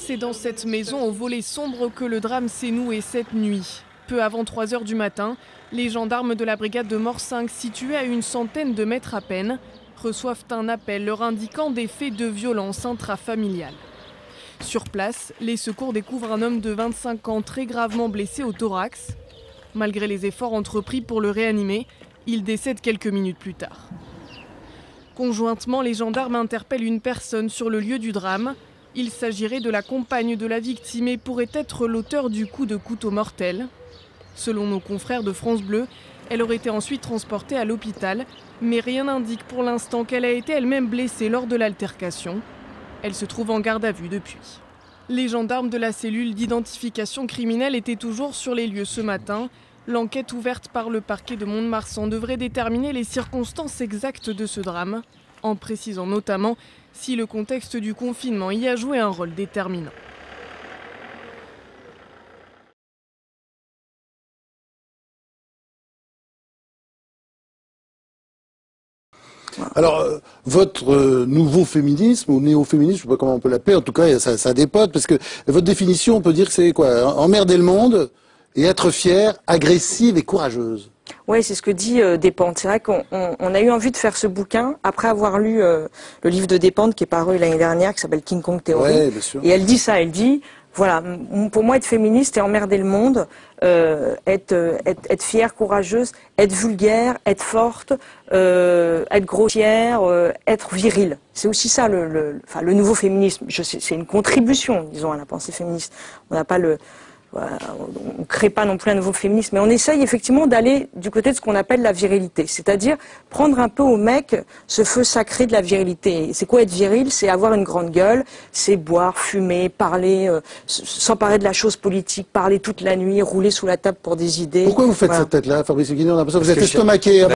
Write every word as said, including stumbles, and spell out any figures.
C'est dans cette maison au volet sombre que le drame s'est noué cette nuit. Peu avant trois heures du matin, les gendarmes de la brigade de Morsingue, située à une centaine de mètres à peine, reçoivent un appel leur indiquant des faits de violence intrafamiliale. Sur place, les secours découvrent un homme de vingt-cinq ans très gravement blessé au thorax. Malgré les efforts entrepris pour le réanimer, il décède quelques minutes plus tard. Conjointement, les gendarmes interpellent une personne sur le lieu du drame. Il s'agirait de la compagne de la victime et pourrait être l'auteur du coup de couteau mortel. Selon nos confrères de France Bleu, elle aurait été ensuite transportée à l'hôpital, mais rien n'indique pour l'instant qu'elle a été elle-même blessée lors de l'altercation. Elle se trouve en garde à vue depuis. Les gendarmes de la cellule d'identification criminelle étaient toujours sur les lieux ce matin. L'enquête ouverte par le parquet de Mont-de-Marsan devrait déterminer les circonstances exactes de ce drame, en précisant notamment si le contexte du confinement y a joué un rôle déterminant. Alors, euh, votre euh, nouveau féminisme, ou néo-féminisme, je ne sais pas comment on peut l'appeler, en tout cas, ça, ça dépote, parce que votre définition, on peut dire que c'est quoi? Emmerder le monde et être fière, agressive et courageuse. Oui, c'est ce que dit euh, Despentes. C'est vrai qu'on on, on a eu envie de faire ce bouquin après avoir lu euh, le livre de Despentes qui est paru l'année dernière, qui s'appelle King Kong Theory. Ouais, bien sûr. Et elle dit ça, elle dit, voilà, pour moi être féministe et emmerder le monde, euh, être, euh, être, être fière, courageuse, être vulgaire, être forte, euh, être grossière, euh, être virile. C'est aussi ça le, le, enfin, le nouveau féminisme. C'est une contribution, disons, à la pensée féministe. On n'a pas le... On ne crée pas non plus un nouveau féminisme, mais on essaye effectivement d'aller du côté de ce qu'on appelle la virilité, c'est-à-dire prendre un peu au mec ce feu sacré de la virilité. C'est quoi être viril? C'est avoir une grande gueule, c'est boire, fumer, parler, euh, s'emparer de la chose politique, parler toute la nuit, rouler sous la table pour des idées. Pourquoi vous faites voilà. cette tête-là, Fabrice Guignon? On a l'impression que vous êtes estomaqué.